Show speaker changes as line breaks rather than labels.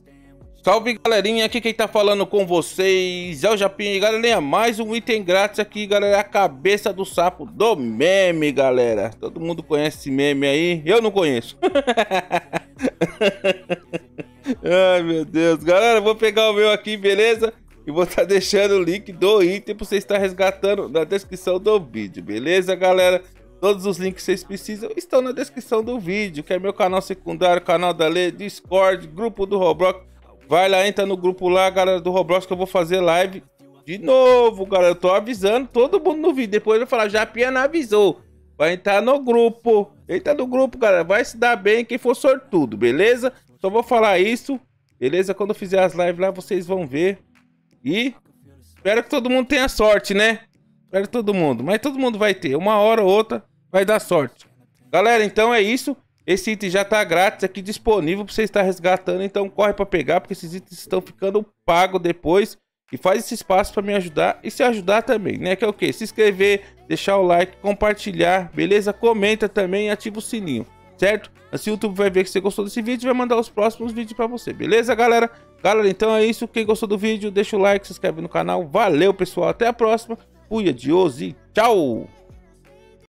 Salve galerinha, aqui quem tá falando com vocês é o Japinha e galerinha, mais um item grátis aqui galera, a cabeça do sapo do meme galera. Todo mundo conhece esse meme aí, eu não conheço. Ai meu Deus, galera, vou pegar o meu aqui, beleza? E vou estar deixando o link do item pra você estar resgatando na descrição do vídeo, beleza galera? Todos os links que vocês precisam estão na descrição do vídeo, que é meu canal secundário, canal da Lê, Discord, grupo do Roblox. Vai lá, entra no grupo lá, galera do Roblox, que eu vou fazer live de novo, galera. Eu tô avisando todo mundo no vídeo. Depois eu vou falar, Japinha não avisou. Vai entrar no grupo. Entra no grupo, galera. Vai se dar bem quem for sortudo, beleza? Só vou falar isso, beleza? Quando eu fizer as lives lá, vocês vão ver. E espero que todo mundo tenha sorte, né? Espero todo mundo. Mas todo mundo vai ter. Uma hora ou outra vai dar sorte. Galera, então é isso. Esse item já tá grátis aqui disponível para você estar resgatando, então corre para pegar, porque esses itens estão ficando pagos depois. E faz esse espaço para me ajudar e se ajudar também, né? Que é o que? Se inscrever, deixar o like, compartilhar, beleza? Comenta também e ativa o sininho, certo? Assim o YouTube vai ver que você gostou desse vídeo e vai mandar os próximos vídeos para você, beleza galera? Galera, então é isso. Quem gostou do vídeo, deixa o like, se inscreve no canal. Valeu pessoal, até a próxima. Fui, adiós e tchau!